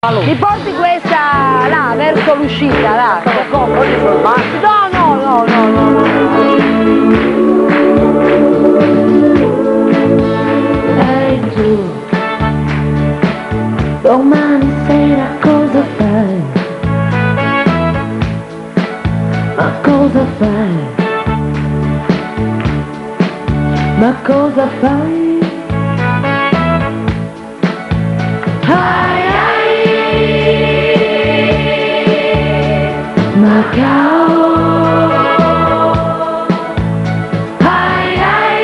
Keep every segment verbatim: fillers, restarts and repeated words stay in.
Mi porti questa là, verso l'uscita, là. No, no, no, no, no, no. Ehi tu, domani sera cosa fai? Ma cosa fai? Ma cosa fai? Ai ai, Macao. Ai ai,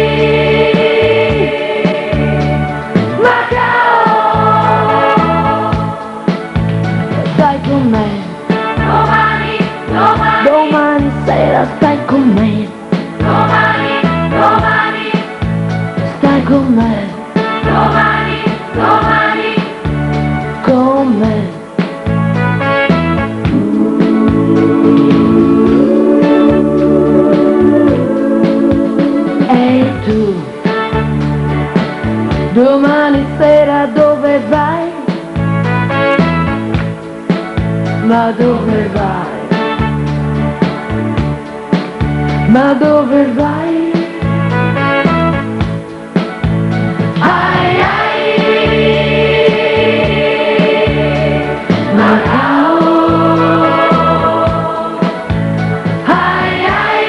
Macao. Stai con me. Domani, domani, Domani sera stai con me. domani, domani, Stai con me. domani, domani, Con me. Ehi tu, domani sera dove vai? Ma dove vai? Ma dove vai? Ai ai, Macao. Ai ai,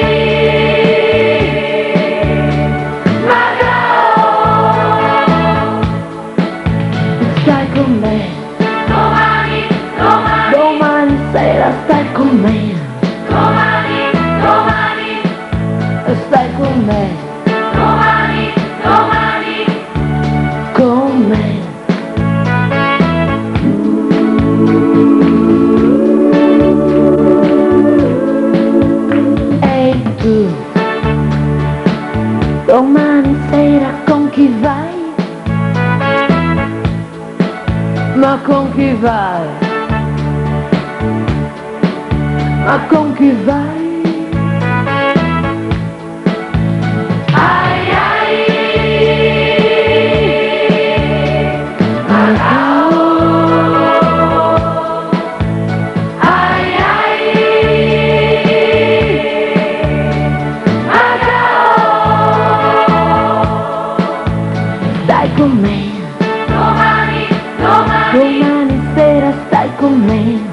Macao. Stai con me. domani, domani, Domani sera stai con me. domani, domani, Stai con me. domani, domani, Con me. Ehi tu, domani sera con chi vai? Ma con chi vai? Ma con chi vai? Ai ai, Macao. Ai ai, Macao. Stai con me. domani, domani, Domani sera stai con me.